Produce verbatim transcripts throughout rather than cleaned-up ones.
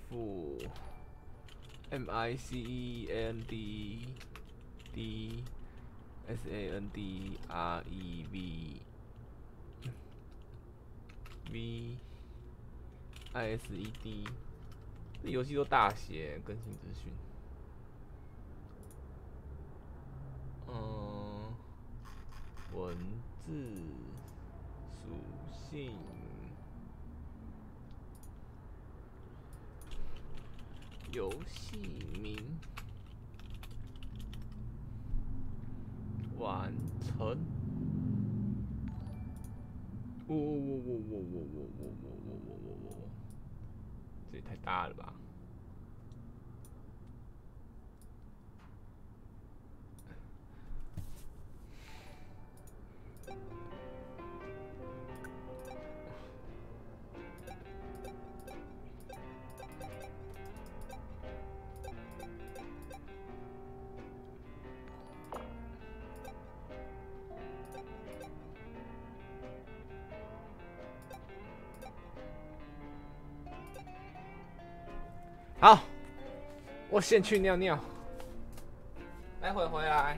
F M I C E A N D D S A N D R E V V I S E D， 这游戏都大写，更新资讯。嗯，文字属性。 游戏名完成。喔喔喔喔喔喔喔喔喔喔喔！这也太大了吧！好，我先去尿尿，待会回来。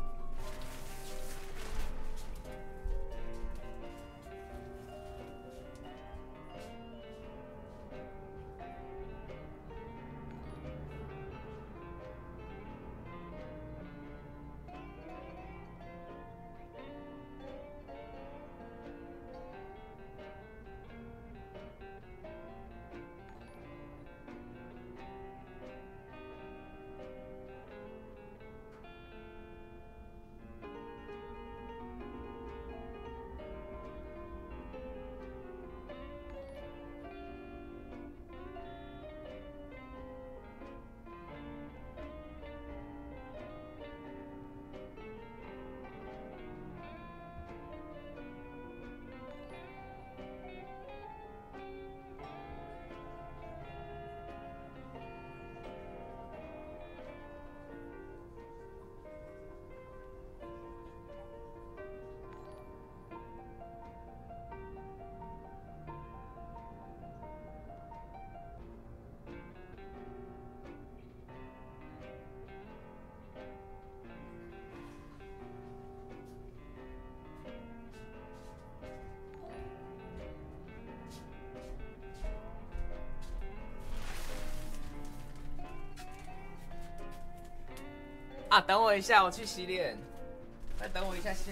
啊，等我一下，我去洗脸。再等我一下下。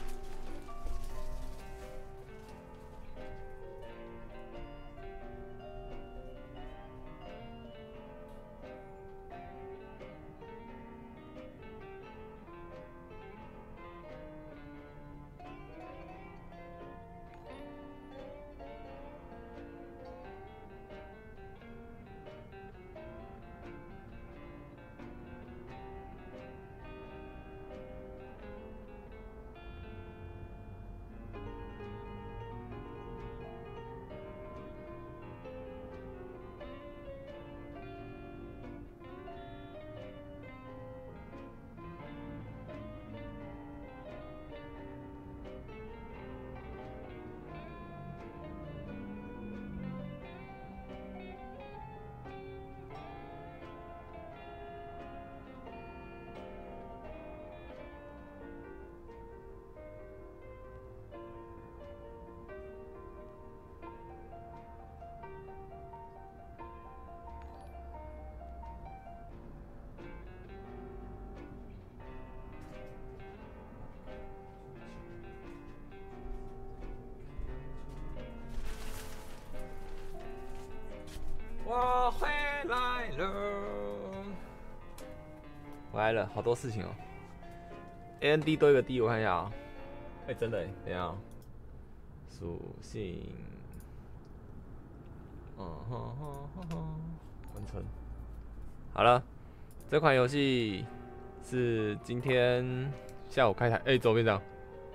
我回来了，回来了，好多事情哦。A N D 多一个 D， 我看一下啊、喔。哎、欸，真的哎，等一下、喔。属性，嗯哼哼哼哼，完成。好了，这款游戏是今天下午开台，哎、欸，左边长。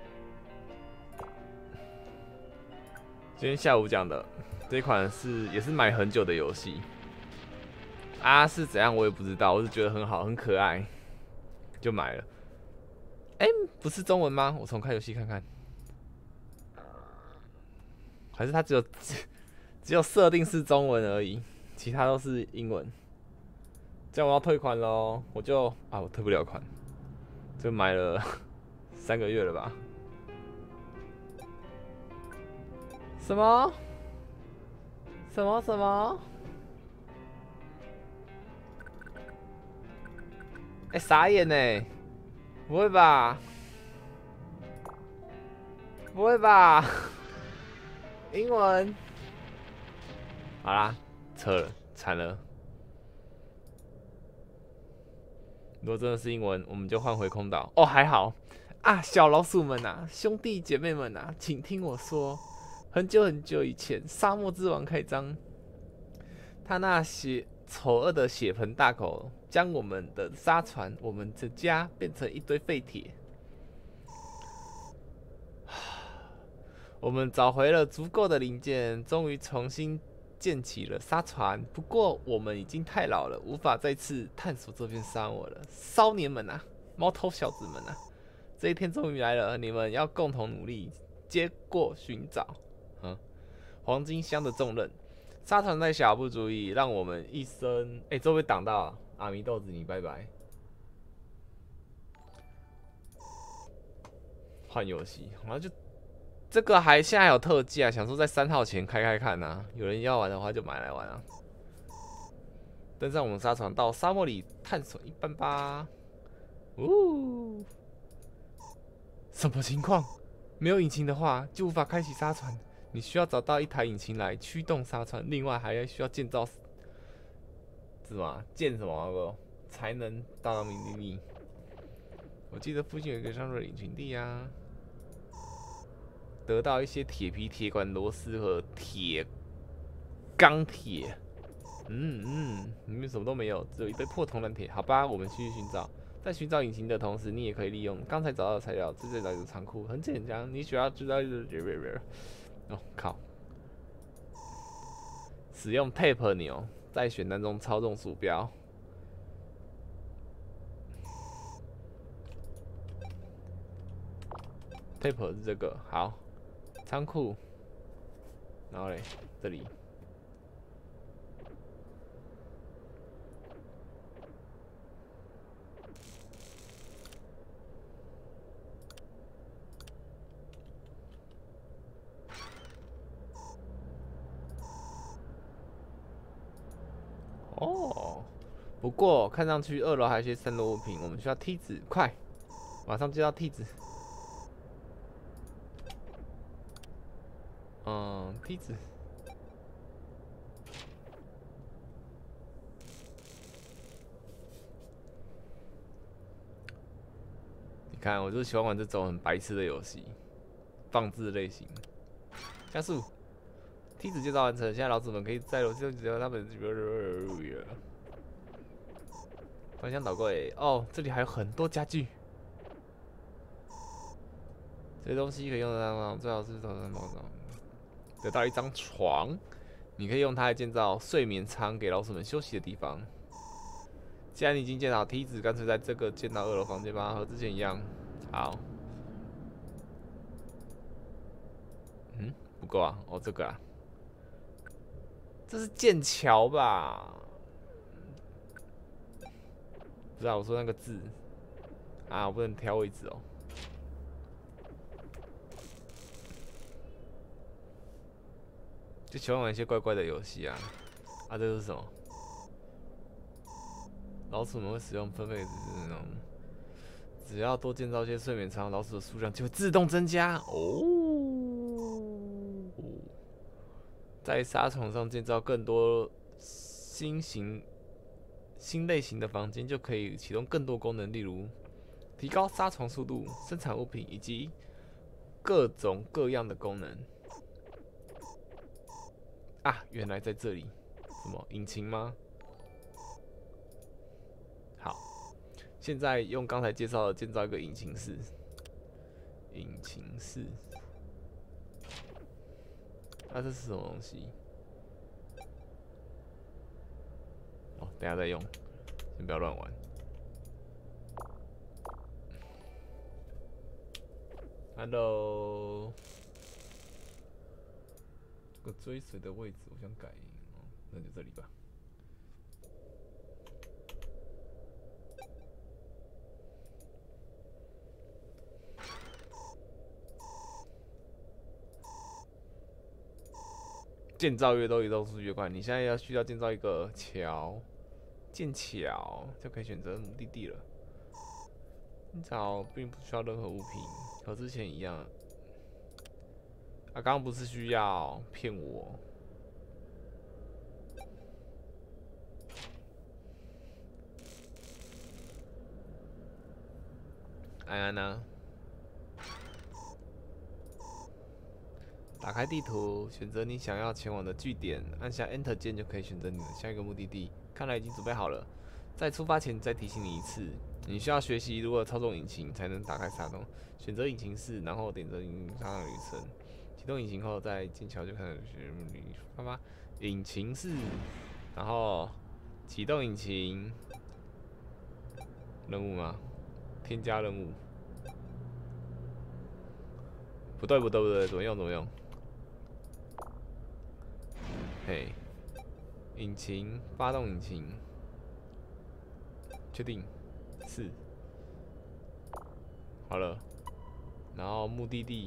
今天下午讲的。这款是也是买很久的游戏啊，是怎样我也不知道，我是觉得很好，很可爱，就买了。哎、欸，不是中文吗？我重开游戏看看，还是它只有只有设定是中文而已？ 其他都是英文。这样我要退款喽，我就啊，我退不了款，就买了三个月了吧？什么？什么什么？哎、欸，傻眼呢！不会吧？不会吧？英文？好啦，撤了，惨了。如果真的是英文，我们就换回空岛。哦，还好啊，小老鼠们啊，兄弟姐妹们啊，请听我说。很久很久以前，沙漠之王开张，他那血丑恶的血盆大口，将我们的沙船、我们的家变成一堆废铁。我们找回了足够的零件，终于重新建起了沙船。不过我们已经太老了，无法再次探索这片沙漠了。少年们啊，毛头小子们啊，这一天终于来了，你们要共同努力，接过寻找。嗯，黄金箱的重任，沙船再小不足以让我们一生。哎、欸，这被挡到了，阿弥豆子，你拜拜。换游戏，然后就这个还现在还有特价，想说在三号前开开看啊，有人要玩的话就买来玩啊。登上我们沙船到沙漠里探索一番吧。呜，什么情况？没有引擎的话就无法开启沙船。你需要找到一台引擎来驱动沙船，另外还要需要建造什么建什么那个才能达到目的地。我记得附近有一个上热引擎地啊，得到一些铁皮、铁管、螺丝和铁钢铁。嗯嗯，里面什么都没有，只有一堆破铜烂铁。好吧，我们继续寻找。在寻找引擎的同时，你也可以利用刚才找到的材料，这里来个仓库，很简单。你需要知道哦靠，使用 Tape 钮在选单中操纵鼠标。Tape 是这个，好，仓库，然后嘞，这里。哦，不过看上去二楼还有一些散落物品，我们需要梯子，快，马上接到梯子。嗯，梯子。你看，我就喜欢玩这种很白痴的游戏，放置类型。加速，梯子介绍完成，现在老子们可以在楼梯只要他们。方向导过诶，哦，这里还有很多家具，这些东西可以用得上，最好是头上包装。得到一张床，你可以用它来建造睡眠舱，给老鼠们休息的地方。既然你已经建好梯子，干脆在这个建到二楼房间吧，和之前一样。好。嗯，不够啊，哦，这个啊，这是剑桥吧？不知道，我说那个字啊，我不能挑位置哦。就喜欢玩一些怪怪的游戏啊。啊，这是什么？老鼠们会使用分配那种，只要多建造一些睡眠舱，老鼠的数量就会自动增加哦。在沙床上建造更多新型、新类型的房间，就可以启动更多功能，例如提高沙床速度、生产物品以及各种各样的功能。啊，原来在这里，什么引擎吗？好，现在用刚才介绍的建造一个引擎室。引擎室。那、啊、这是什么东西？哦，等下再用，先不要乱玩。Hello， 这个追随的位置我想改，哦，那就这里吧。 建造越多移动速度越快。你现在要需要建造一个桥，建桥就可以选择目的地了。建桥并不需要任何物品，和之前一样。啊，刚刚不是需要骗我？安安呢？打开地图，选择你想要前往的据点，按下 Enter 键就可以选择你的下一个目的地。看来已经准备好了。在出发前再提醒你一次，你需要学习如何操纵引擎才能打开沙洞。选择引擎室，然后点着引擎上的旅程。启动引擎后，再进桥就开始旅发发。引擎室，然后启动引擎。任务吗？添加任务。不对不对不对，怎么用怎么用？嘿，引擎发动引擎，确定是好了，然后目的地。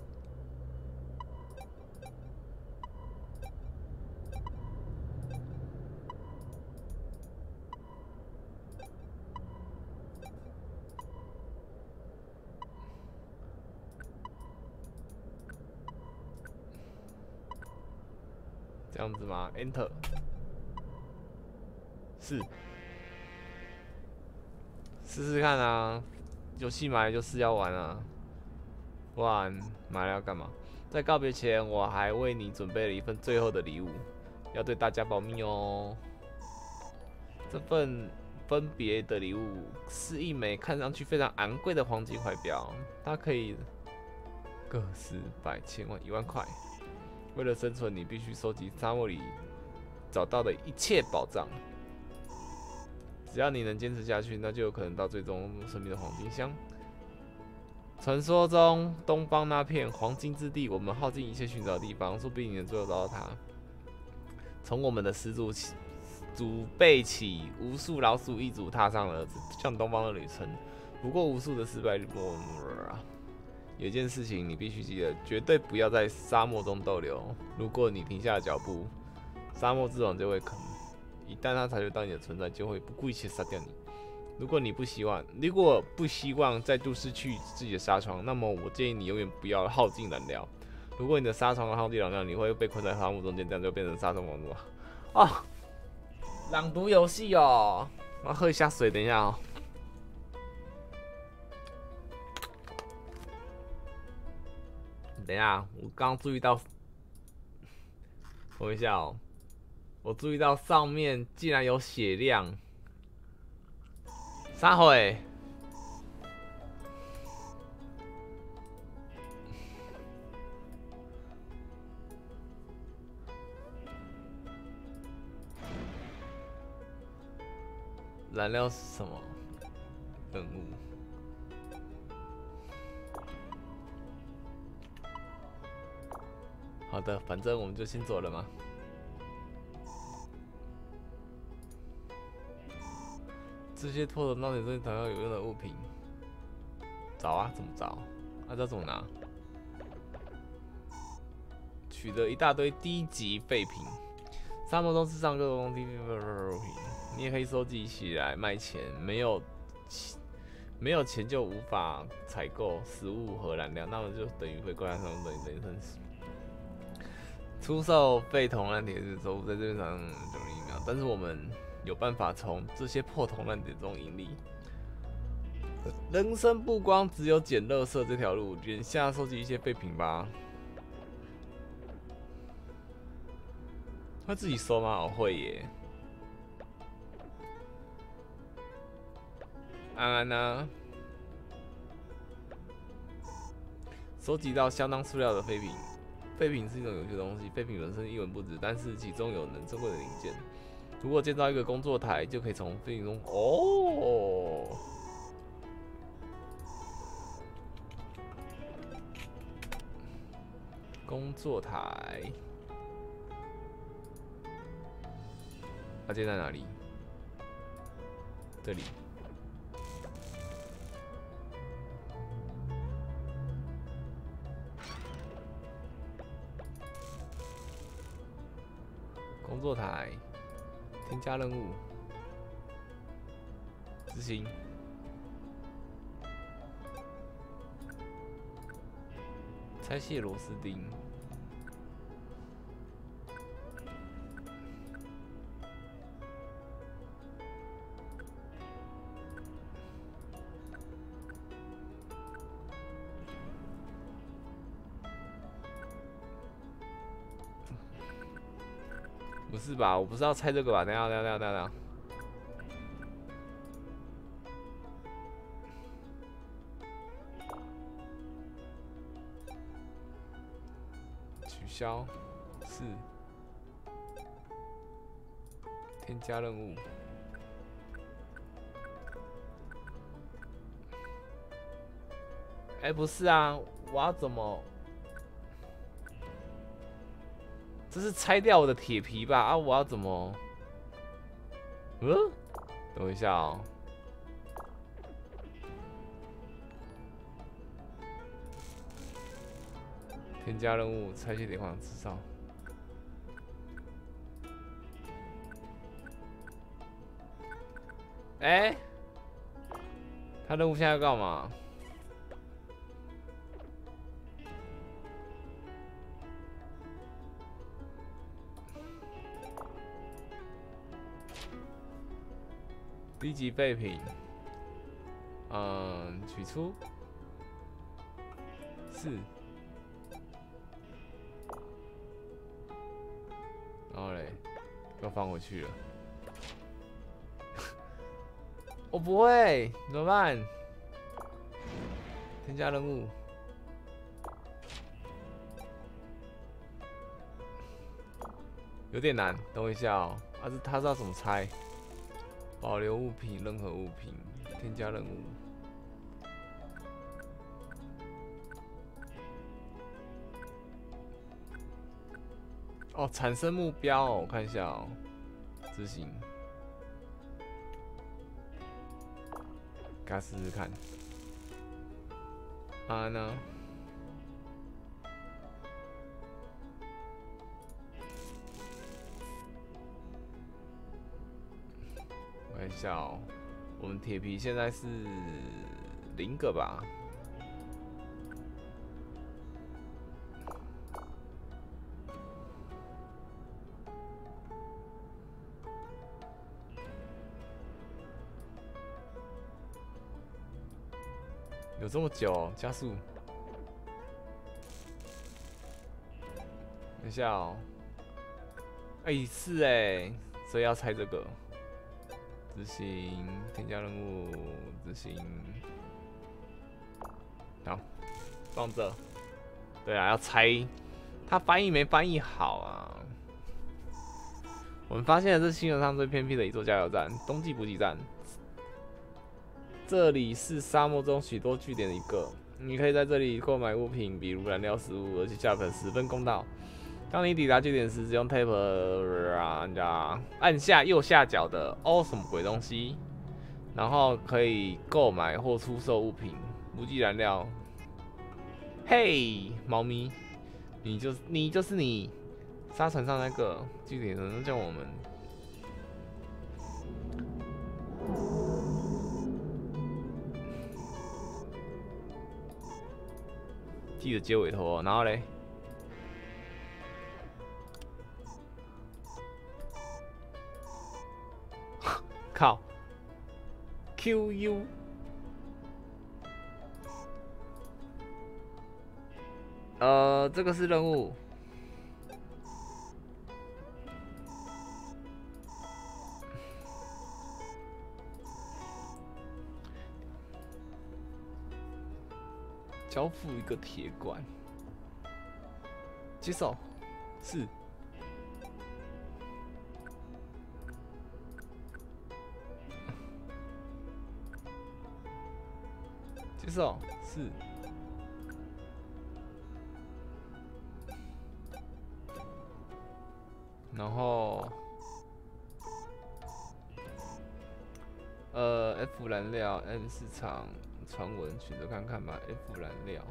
这样子吗 ？Enter 是，试试看啊！游戏买了就是要玩啊，不然买了要干嘛？在告别前，我还为你准备了一份最后的礼物，要对大家保密哦。这份分别的礼物是一枚看上去非常昂贵的黄金怀表，它可以个十百千万一万块。为了生存，你必须收集沙漠里找到的一切宝藏。只要你能坚持下去，那就有可能到最终神秘的黄金乡。传说中东方那片黄金之地，我们耗尽一切寻找的地方，说不定你能最后找到它。从我们的始祖起，祖辈起，无数老鼠一族踏上了向东方的旅程。不过无数的失败，有一件事情你必须记得，绝对不要在沙漠中逗留。如果你停下了脚步，沙漠之王就会坑。一旦他察觉到你的存在，就会不顾一切杀掉你。如果你不希望，如果不希望再度失去自己的纱窗，那么我建议你永远不要耗尽燃料。如果你的纱窗耗尽燃料，你会被困在沙漠中间，这样就变成沙漠王了。哦，朗读游戏哦，我要喝一下水，等一下哦。等一下，我刚注意到，等一下哦，我注意到上面竟然有血量，啥回？燃料是什么？任务。好的，反正我们就先走了嘛。这些拖着闹点中同样有用的物品，找啊，怎么找？啊，这怎么拿？取得一大堆低级废品。沙漠中世上各种低级废品，你也可以收集起来卖钱。没有没有钱就无法采购食物和燃料，那么就等于会挂在上等于等于生死。出售废铜烂铁是收入在这边上九零秒，但是我们有办法从这些破铜烂铁中盈利。人生不光只有捡垃圾这条路，眼下收集一些废品吧。他自己收吗？我会耶。安安呢？收集到相当数量的废品。废品是一种有趣的东西，废品本身一文不值，但是其中有能珍贵的零件。如果建造一个工作台，就可以从废品中哦。工作台，它建在哪里？这里。 工作台，添加任务，执行。拆卸螺丝钉。不是吧？我不是要拆这个吧？等一下，等一下，等一下，等一下。取消，是。添加任务。哎、欸，不是啊，我要怎么？这是拆掉我的铁皮吧？啊，我要怎么？嗯，等我一下哦。添加任务，拆卸铁矿制造。哎、欸，他任务现在要干嘛？低级废品，嗯，取出，是，然后嘞，又放回去了。我不会，怎么办？添加任务，有点难，等我一下哦。啊，是他知道怎么拆？保留物品，任何物品，添加任务。哦，产生目标哦，我看一下哦，执行，给他试试看。啊呢？看一下哦，我们铁皮现在是零个吧？有这么久哦，加速。等一下哦，哎、欸，是哎，所以要拆这个。执行，添加任务，执行。好，放这。对啊，要拆。他翻译没翻译好啊。我们发现了这星球上最偏僻的一座加油站——冬季补给站。这里是沙漠中许多据点的一个。你可以在这里购买物品，比如燃料、食物，而且价格十分公道。当你抵达据点时，只用 Tab 啊，按下右下角的哦什么鬼东西，然后可以购买或出售物品，补给燃料。嘿，猫咪，你就是你就是你，沙船上那个据点人叫我们。记得接尾头哦，然后嘞。靠 ，Q U， 呃，这个是任务，交付一个铁管，接受，是。接受是，然后呃 F 燃料 M 市场传闻选择看看吧 F 燃料。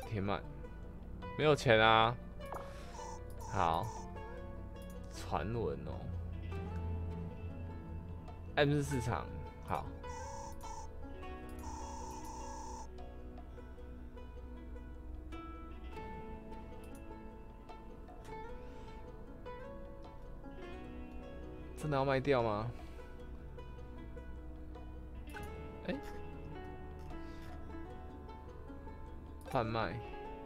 填满，没有钱啊。好，传闻哦 ，M 四市场好。真的要卖掉吗？哎、欸，贩卖。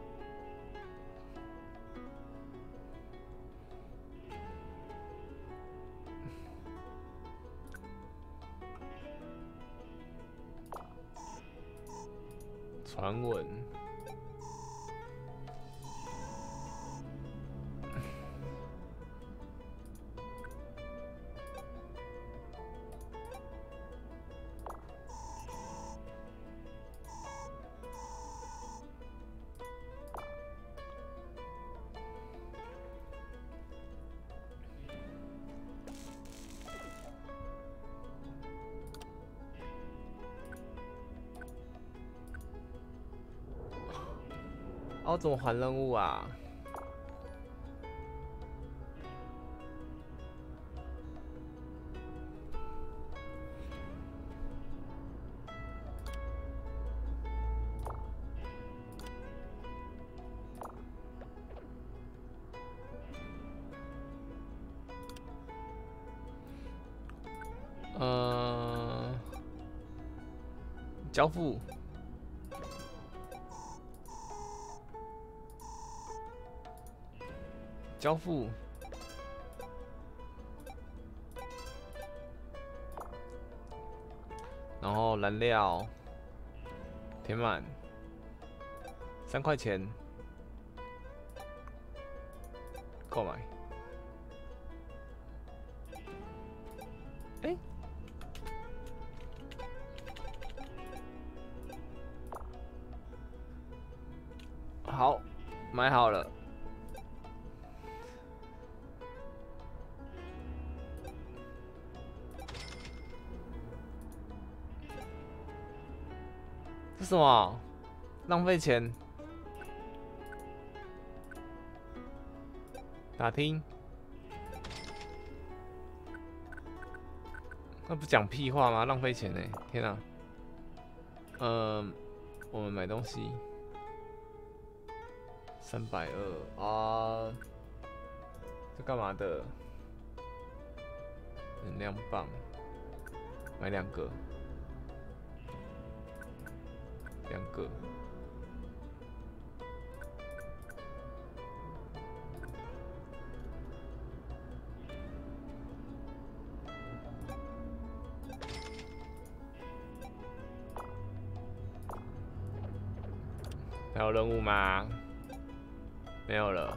传闻。哦，怎么还任务啊？呃，交付。交付，然后燃料填满，三块钱购买。哎、欸，好，买好了。这什么？浪费钱。打听。那不讲屁话吗？浪费钱呢！天啊。嗯，我们买东西。三百二啊。这干嘛的？能量棒。买两个。两个，还有任务吗？没有了。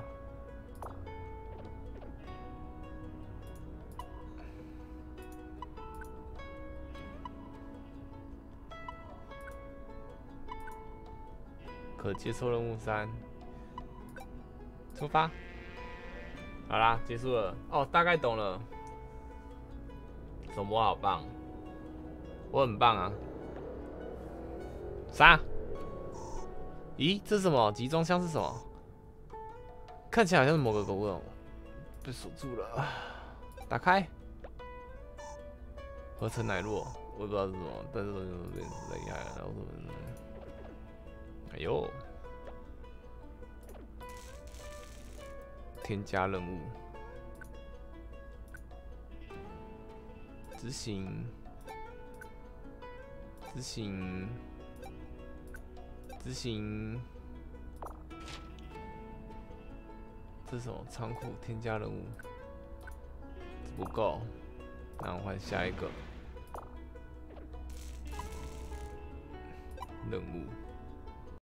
可接受任务三，出发。好啦，结束了。哦，大概懂了。什么好棒？我很棒啊。啥？咦，这是什么？集装箱是什么？看起来好像是某个狗狗被锁住了。打开。合成奶酪，我也不知道是什么，但是变厉害了。然后什么？哎呦！添加任务，执行，执行，执行。这是什么？仓库添加任务不够，那我换下一个任务。